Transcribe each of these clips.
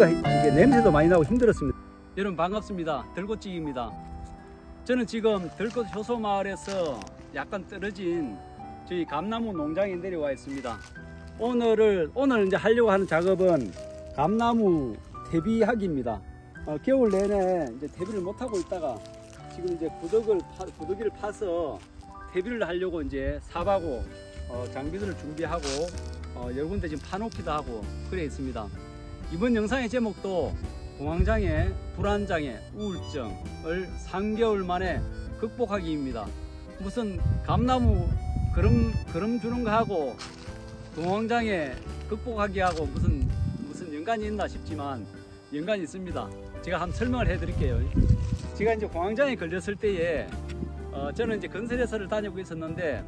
뿌리가 이게 냄새도 많이 나고 힘들었습니다. 여러분 반갑습니다. 들꽃찌개입니다. 저는 지금 들꽃 효소 마을에서 약간 떨어진 저희 감나무 농장에 내려와 있습니다. 오늘 이제 하려고 하는 작업은 감나무 퇴비하기입니다. 겨울 내내 이제 퇴비를 못 하고 있다가 지금 이제 구더기를 파서 퇴비를 하려고 이제 삽하고 장비들을 준비하고 여러 군데 지금 파놓기도 하고 그래 있습니다. 이번 영상의 제목도 공황장애, 불안장애, 우울증을 3개월 만에 극복하기입니다. 무슨 감나무 그름 주는 거 하고 공황장애 극복하기하고 무슨 연관이 있나 싶지만 연관이 있습니다. 제가 한번 설명을 해 드릴게요. 제가 이제 공황장애에 걸렸을 때에 저는 이제 건설회사를 다니고 있었는데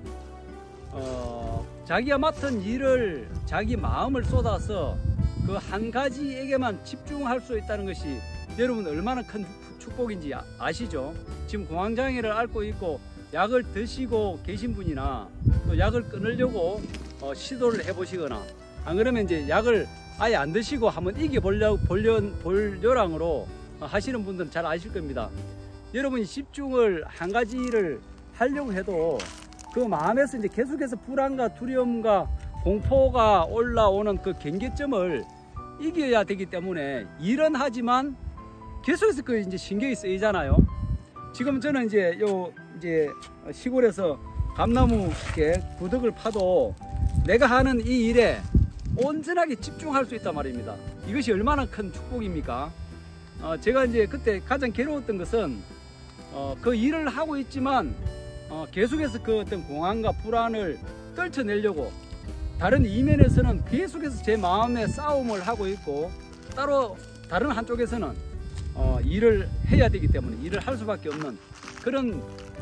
자기가 맡은 일을 자기 마음을 쏟아서 그 한 가지에게만 집중할 수 있다는 것이 여러분 얼마나 큰 축복인지 아시죠? 지금 공황장애를 앓고 있고 약을 드시고 계신 분이나 또 약을 끊으려고 시도를 해보시거나 안 그러면 이제 약을 아예 안 드시고 한번 볼 요량으로 하시는 분들은 잘 아실 겁니다. 여러분이 집중을 한 가지 일을 하려고 해도 그 마음에서 이제 계속해서 불안과 두려움과 공포가 올라오는 그 경계점을 이겨야 되기 때문에 일은 하지만 계속해서 그 이제 신경이 쓰이잖아요. 지금 저는 이제 시골에서 감나무 구덕을 파도 내가 하는 이 일에 온전하게 집중할 수 있단 말입니다. 이것이 얼마나 큰 축복입니까? 제가 이제 그때 가장 괴로웠던 것은 그 일을 하고 있지만 계속해서 그 어떤 공황과 불안을 떨쳐내려고 다른 이면에서는 계속해서 제 마음의 싸움을 하고 있고 다른 한쪽에서는 일을 해야 되기 때문에 일을 할 수밖에 없는 그런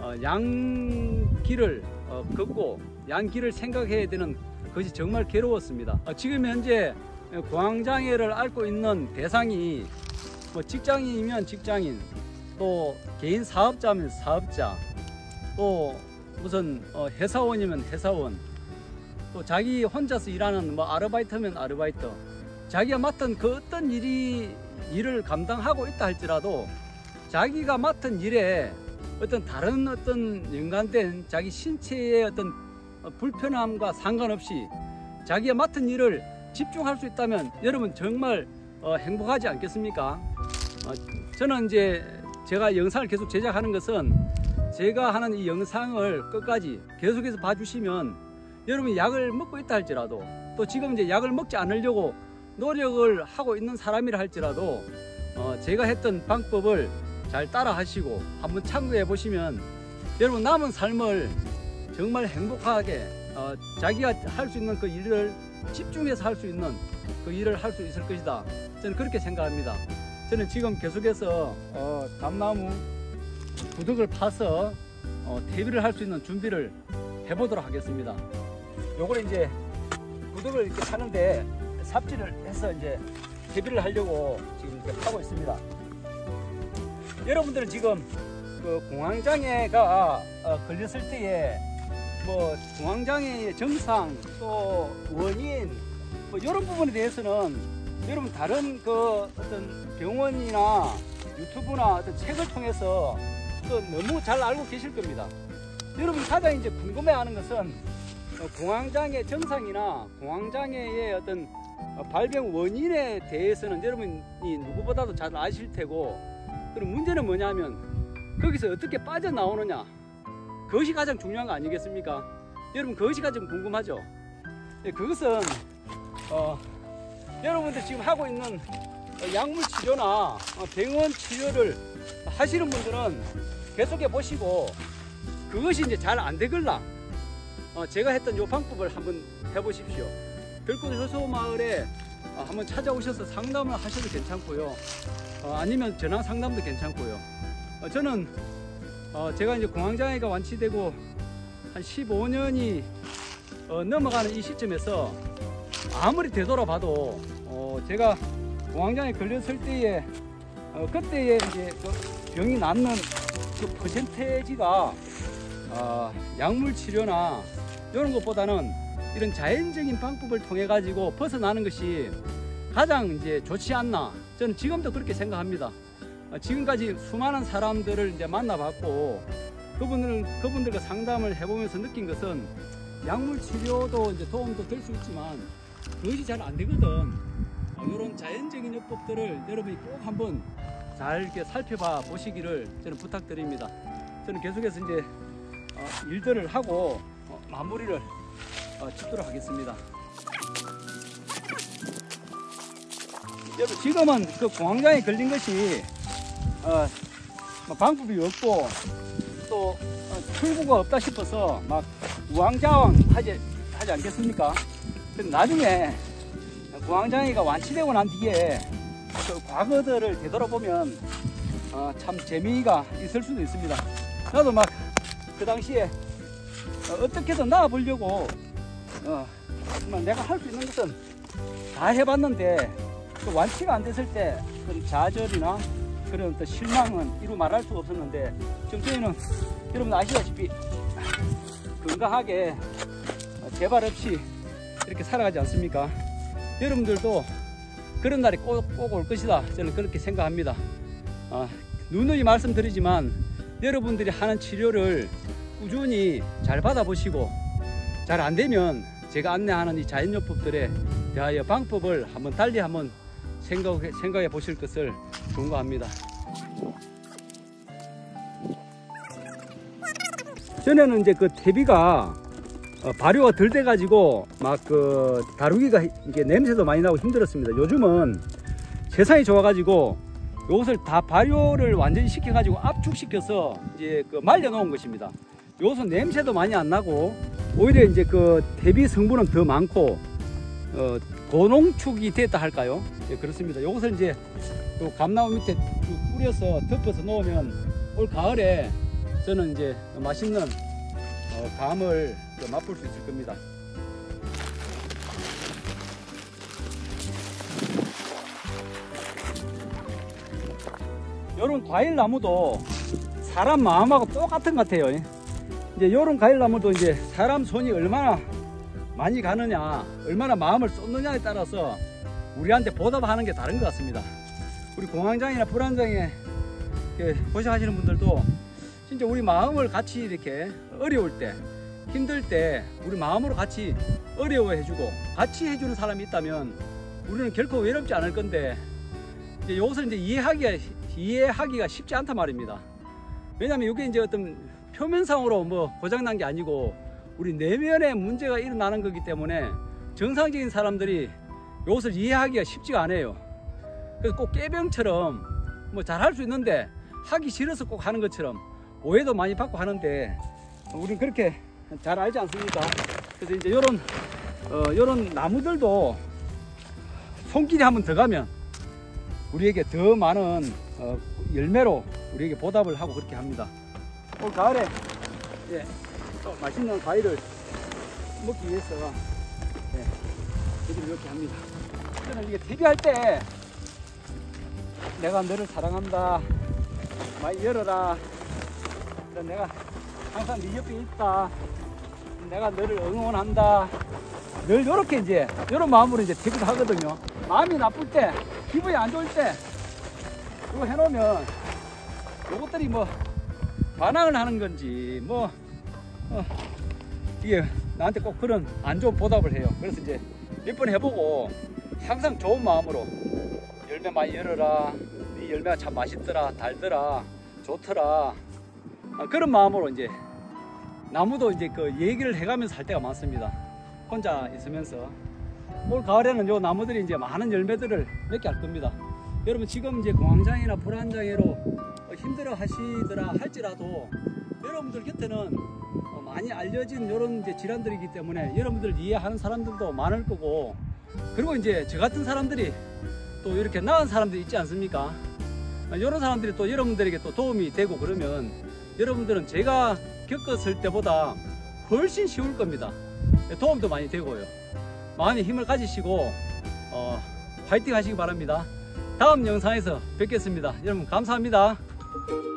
양길을 걷고 양길을 생각해야 되는 것이 정말 괴로웠습니다. 지금 현재 공황장애를 앓고 있는 대상이 뭐 직장인이면 직장인, 또 개인 사업자면 사업자, 또 무슨 회사원이면 회사원, 또 자기 혼자서 일하는 뭐 아르바이트면 아르바이트, 자기가 맡은 그 어떤 일을 감당하고 있다 할지라도 자기가 맡은 일에 다른 연관된 자기 신체의 어떤 불편함과 상관없이 자기가 맡은 일을 집중할 수 있다면 여러분 정말 행복하지 않겠습니까? 저는 이제 제가 영상을 계속 제작하는 것은 제가 하는 이 영상을 끝까지 계속해서 봐주시면 여러분이 약을 먹고 있다 할지라도 또 지금 이제 약을 먹지 않으려고 노력을 하고 있는 사람이라 할지라도 제가 했던 방법을 잘 따라 하시고 한번 참고해 보시면 여러분 남은 삶을 정말 행복하게 자기가 할 수 있는 그 일을 집중해서 할 수 있는 그 일을 할 수 있을 것이다. 저는 그렇게 생각합니다. 저는 지금 계속해서 감나무 구덕을 파서 퇴비를 할 수 있는 준비를 해보도록 하겠습니다. 요거를 이제 구덕을 이렇게 파는데 삽질을 해서 이제 퇴비를 하려고 지금 이렇게 파고 있습니다. 여러분들은 지금 그 공황장애가 걸렸을 때에 뭐 공황장애의 증상 또 원인 뭐 이런 부분에 대해서는 여러분 다른 그 어떤 병원이나 유튜브나 어떤 책을 통해서 또 너무 잘 알고 계실 겁니다. 여러분 가장 이제 궁금해하는 것은 공황장애 증상이나 공황장애의 어떤 발병 원인에 대해서는 여러분이 누구보다도 잘 아실 테고, 그럼 문제는 뭐냐면 거기서 어떻게 빠져나오느냐, 그것이 가장 중요한 거 아니겠습니까? 여러분 그것이 가장 궁금하죠? 그것은 여러분들 지금 하고 있는 약물 치료나 병원 치료를 하시는 분들은 계속해 보시고 그것이 이제 잘 안 되걸라 제가 했던 이 방법을 한번 해보십시오. 들꽃 효소 마을에 한번 찾아오셔서 상담을 하셔도 괜찮고요. 아니면 전화 상담도 괜찮고요. 저는 제가 이제 공황장애가 완치되고 한 15년이 넘어가는 이 시점에서 아무리 되돌아봐도 제가 공황장애 걸렸을 때에 그때에 이제 그 병이 낫는 그 퍼센테이지가 약물 치료나 이런 것보다는 이런 자연적인 방법을 통해 가지고 벗어나는 것이 가장 이제 좋지 않나 저는 지금도 그렇게 생각합니다. 지금까지 수많은 사람들을 이제 만나봤고 그분들과 상담을 해보면서 느낀 것은 약물 치료도 이제 도움도 될 수 있지만 그것이 잘 안 되거든. 이런 자연적인 요법들을 여러분이 꼭 한번 잘 이렇게 살펴봐 보시기를 저는 부탁드립니다. 저는 계속해서 이제 일들을 하고 마무리를 짓도록 하겠습니다. 여러분, 지금은 그 공황장애 걸린 것이 방법이 없고 또 출구가 없다 싶어서 막 우왕좌왕 하지 않겠습니까? 근데 나중에 공황장애가 완치되고 난 뒤에 그 과거들을 되돌아보면 참 재미가 있을 수도 있습니다. 나도 막 그 당시에 어떻게든 나아보려고 정말 내가 할 수 있는 것은 다 해봤는데 그 완치가 안 됐을 때 그런 좌절이나 그런 또 실망은 이루 말할 수가 없었는데 지금 저희는 여러분 아시다시피 건강하게 재발 없이 이렇게 살아가지 않습니까? 여러분들도 그런 날이 꼭 올 것이다. 저는 그렇게 생각합니다. 누누이 말씀드리지만 여러분들이 하는 치료를 꾸준히 잘 받아보시고 잘 안되면 제가 안내하는 이 자연요법들에 대하여 방법을 한번 달리 한번 생각해 보실 것을 권고합니다. 전에는 이제 그 퇴비가 발효가 덜 돼 가지고 막 그 다루기가 이게 냄새도 많이 나고 힘들었습니다. 요즘은 세상이 좋아 가지고 이것을 다 발효를 완전히 시켜 가지고 압축시켜서 이제 그 말려 놓은 것입니다. 이것은 냄새도 많이 안 나고 오히려 이제 그 퇴비 성분은 더 많고 고농축이 됐다 할까요? 예, 그렇습니다. 이것을 이제 또 감나무 밑에 뿌려서 덮어서 놓으면 올 가을에 저는 이제 맛있는 감을 맛볼 수 있을 겁니다. 이런 과일나무도 사람 마음하고 똑같은 것 같아요. 이제 이런 과일나무도 이제 사람 손이 얼마나 많이 가느냐, 얼마나 마음을 쏟느냐에 따라서 우리한테 보답하는 게 다른 것 같습니다. 우리 공황장애나 불안장애 고생하시는 분들도 진짜 우리 마음을 같이 이렇게 어려울 때, 힘들 때 우리 마음으로 같이 어려워해주고 같이 해주는 사람이 있다면 우리는 결코 외롭지 않을 건데 이제 이것을 이제 이해하기가 쉽지 않단 말입니다. 왜냐하면 이게 이제 어떤 표면상으로 뭐 고장난 게 아니고 우리 내면에 문제가 일어나는 거기 때문에 정상적인 사람들이 이것을 이해하기가 쉽지가 않아요. 그래서 꼭 깨병처럼 뭐 잘할 수 있는데 하기 싫어서 꼭 하는 것처럼 오해도 많이 받고 하는데 우리는 그렇게 잘 알지 않습니까? 그래서 이제 요런 나무들도 손길이 한번 더 가면 우리에게 더 많은 열매로 우리에게 보답을 하고 그렇게 합니다. 올 가을에 또 맛있는 과일을 먹기 위해서 이렇게 합니다. 저는 이게 퇴비할 때 내가 너를 사랑한다, 많이 열어라, 내가 항상 네 옆에 있다, 내가 너를 응원한다, 늘 이렇게 이제 이런 마음으로 이제 퇴비를 하거든요. 마음이 나쁠 때, 기분이 안 좋을 때 이거 해놓으면 이것들이 뭐 반항을 하는 건지 뭐 이게 나한테 꼭 그런 안 좋은 보답을 해요. 그래서 이제 몇 번 해보고 항상 좋은 마음으로 열매 많이 열어라, 이 열매가 참 맛있더라, 달더라, 좋더라, 그런 마음으로 이제 나무도 이제 그 얘기를 해가면서 할 때가 많습니다. 혼자 있으면서. 올 가을에는 요 나무들이 이제 많은 열매들을 맺게 할 겁니다. 여러분 지금 이제 공황장애나 불안장애로 힘들어 하시더라 할지라도 여러분들 곁에는 많이 알려진 이런 이제 질환들이기 때문에 여러분들 이해하는 사람들도 많을 거고, 그리고 이제 저 같은 사람들이 또 이렇게 나은 사람들이 있지 않습니까? 이런 사람들이 또 여러분들에게 또 도움이 되고 그러면 여러분들은 제가 겪었을 때보다 훨씬 쉬울 겁니다. 도움도 많이 되고요. 마음의 힘을 가지시고 파이팅 하시기 바랍니다. 다음 영상에서 뵙겠습니다. 여러분 감사합니다.